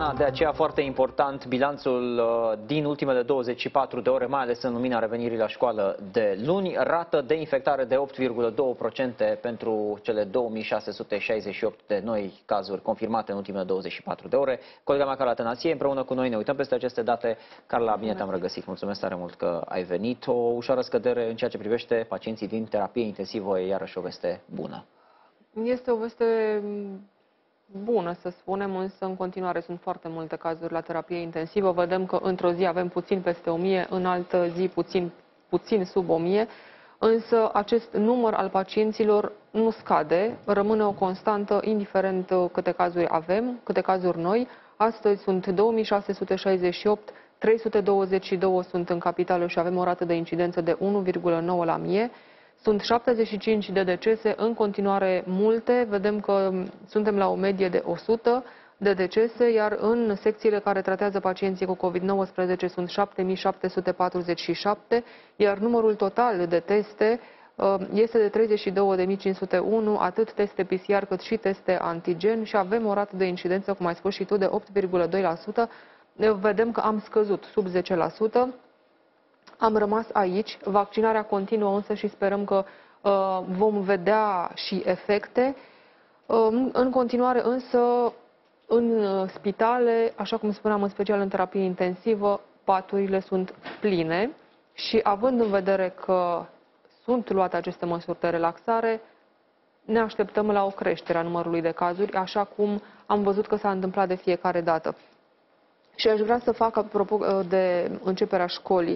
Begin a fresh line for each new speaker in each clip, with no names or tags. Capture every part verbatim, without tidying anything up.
Ana, de aceea foarte important bilanțul din ultimele douăzeci și patru de ore, mai ales în lumina revenirii la școală de luni. Rată de infectare de opt virgulă doi la sută pentru cele două mii șase sute șaizeci și opt de noi cazuri confirmate în ultimele douăzeci și patru de ore. Colega mea, Carla Tănație, împreună cu noi ne uităm peste aceste date. Carla, bine te-am regăsit. Mulțumesc tare mult că ai venit. O ușoară scădere în ceea ce privește pacienții din terapie intensivă e iarăși o veste bună.
Este o veste bună, să spunem, însă în continuare sunt foarte multe cazuri la terapie intensivă. Vedem că într-o zi avem puțin peste o mie, în altă zi puțin, puțin sub o mie, însă acest număr al pacienților nu scade, rămâne o constantă, indiferent câte cazuri avem, câte cazuri noi. Astăzi sunt două mii șase sute șaizeci și opt, trei sute douăzeci și doi sunt în capitală și avem o rată de incidență de unu virgulă nouă la mie. Sunt șaptezeci și cinci de decese, în continuare multe, vedem că suntem la o medie de o sută de decese, iar în secțiile care tratează pacienții cu COVID nouăsprezece sunt șapte mii șapte sute patruzeci și șapte, iar numărul total de teste este de treizeci și două de mii cinci sute unu, atât teste P C R cât și teste antigen și avem o rată de incidență, cum ai spus și tu, de opt virgulă doi la sută. Vedem că am scăzut sub zece la sută. Am rămas aici, vaccinarea continuă însă și sperăm că uh, vom vedea și efecte. Uh, în continuare însă, în spitale, așa cum spuneam, în special în terapie intensivă, paturile sunt pline și având în vedere că sunt luate aceste măsuri de relaxare, ne așteptăm la o creștere a numărului de cazuri, așa cum am văzut că s-a întâmplat de fiecare dată. Și aș vrea să fac, apropo de începerea școlii,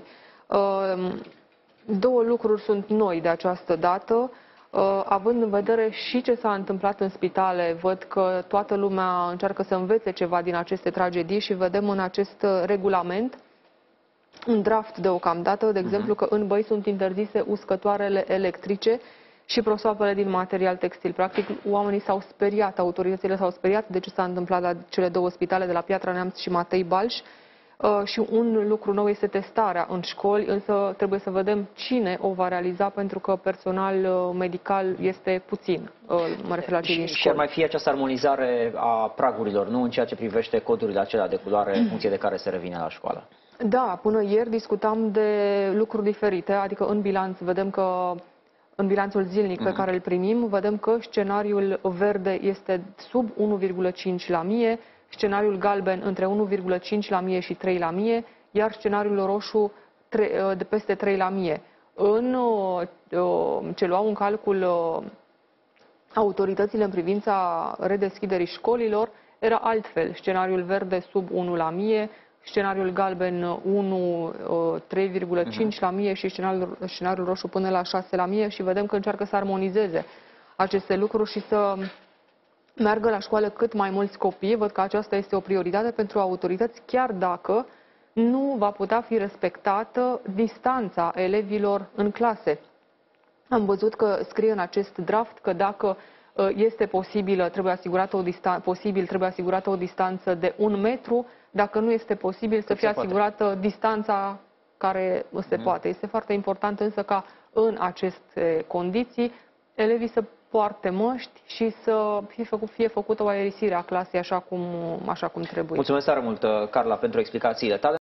două lucruri sunt noi de această dată, având în vedere și ce s-a întâmplat în spitale. Văd că toată lumea încearcă să învețe ceva din aceste tragedii și vedem în acest regulament un draft deocamdată, de exemplu că în băi sunt interzise uscătoarele electrice și prosoapele din material textil. Practic, oamenii s-au speriat, autoritățile s-au speriat de ce s-a întâmplat la cele două spitale de la Piatra Neamț și Matei Balș. Uh, și un lucru nou este testarea în școli, însă trebuie să vedem cine o va realiza, pentru că personal uh, medical este puțin, uh, mă refer la cei din școli.
Și ar mai fi această armonizare a pragurilor, nu în ceea ce privește codurile acelea de culoare, în funcție de care se revine la școală.
Da, până ieri discutam de lucruri diferite, adică în bilanț vedem că în bilanțul zilnic pe care îl primim, vedem că scenariul verde este sub unu virgulă cinci la mie, scenariul galben între unu virgulă cinci la mie și trei la mie, iar scenariul roșu de peste trei la mie. În ce luau în calcul autoritățile în privința redeschiderii școlilor, era altfel. Scenariul verde sub unu la mie, scenariul galben unu, trei virgulă cinci la mie și scenariul, scenariul roșu până la șase la mie și vedem că încearcă să armonizeze aceste lucruri și să meargă la școală cât mai mulți copii. Văd că aceasta este o prioritate pentru autorități, chiar dacă nu va putea fi respectată distanța elevilor în clase. Am văzut că scrie în acest draft că dacă este posibilă, trebuie asigurată o distanță, posibil, trebuie asigurată o distanță de un metru, dacă nu este posibil să fie asigurată distanța care se poate. Este foarte important însă ca în aceste condiții elevii să poarte măști și să fie, făcut, fie făcută o aerisire a clasei așa cum, așa cum trebuie.
Mulțumesc tare mult, Carla, pentru explicațiile tale.